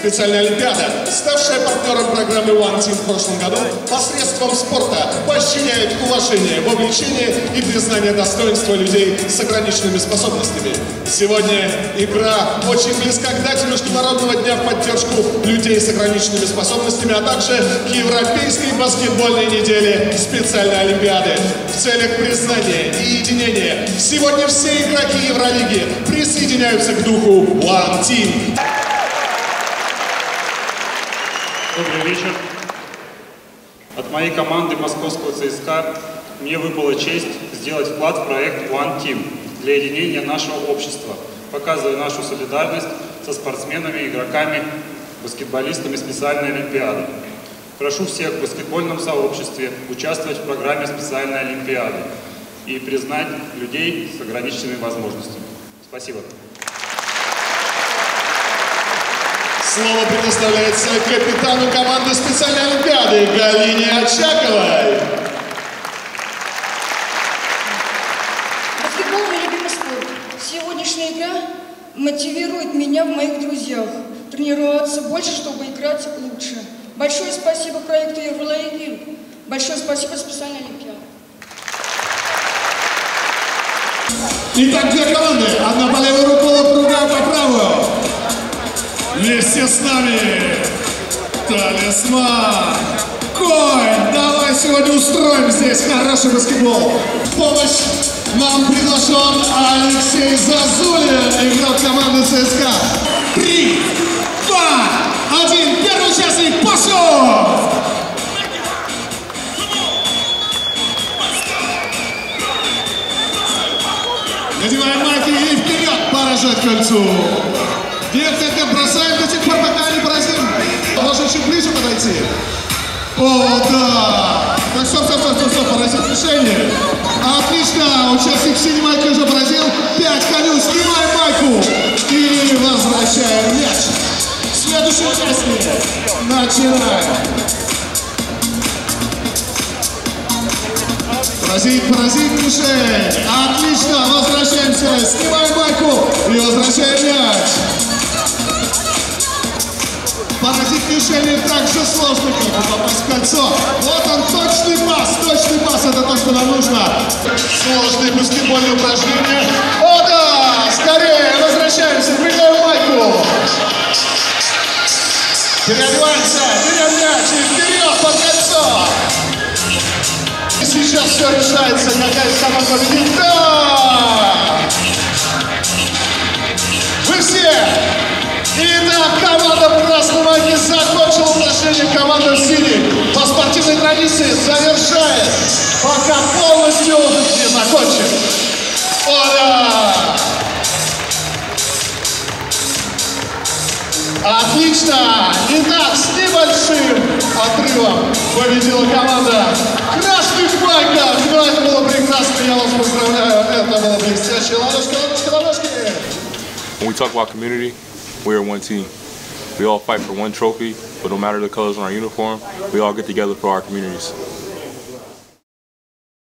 Специальная олимпиада, ставшая партнером программы One Team в прошлом году, посредством спорта поощряет уважение, вовлечение и признание достоинства людей с ограниченными способностями. Сегодня игра очень близка к дате Международного дня в поддержку людей с ограниченными способностями, а также к Европейской баскетбольной неделе специальной олимпиады. В целях признания и единения сегодня все игроки Евролиги присоединяются к духу One Team. Добрый вечер. От моей команды московского ЦСКА мне выпала честь сделать вклад в проект One Team для единения нашего общества, показывая нашу солидарность со спортсменами, игроками, баскетболистами специальной олимпиады. Прошу всех в баскетбольном сообществе участвовать в программе специальной олимпиады и признать людей с ограниченными возможностями. Спасибо. Слово предоставляется капитану команды специальной олимпиады Галине Очаковой. Баскетбол – мой любимый спорт. Сегодняшняя игра мотивирует меня в моих друзьях тренироваться больше, чтобы играть лучше. Большое спасибо проекту Евролиги. Большое спасибо специальной олимпиаде. Итак, две команды. Одна по левую руку, другая по правую. Вместе с нами Талисман. Конь, давай сегодня устроим здесь хороший баскетбол. В помощь нам приглашен Алексей Зазулин, игрок команды ЦСКА. 3, 2, 1, первый участник, пошел! Надеваем майки и вперед поражать кольцу. Нет, бросаем до тех пор, пока не поразим. Можно чуть ближе подойти. О, да! Так, стоп, поразил решение. Отлично, участник синей майки уже поразил. 5 коню, снимаем майку и возвращаем мяч. Следующий участник. Начинаем. Поразить мишень. Отлично, возвращаемся. Снимаем майку и возвращаем мяч. Поразить мишень не так же сложно, как попасть в кольцо. Вот он, точный пас, это то, что нам нужно. Сложные баскетбольные упражнения. О да, скорее, возвращаемся, принимаем майку. Переодеваемся, берем мяч и вперед под кольцо. И сейчас все решается, какая из команд победит. Да! Вы все! Итак, команда красной майки закончила упражнение, команда синий по спортивной традиции завершает, пока полностью не закончит. О, да! Отлично! Итак, с небольшим отрывом победила команда красных майках. Но это было прекрасно, я вас поздравляю. Это было блестяще. Ладошки. When we talk about community, we are one team. We all fight for one trophy, but no matter the colors on our uniform, we all get together for our communities.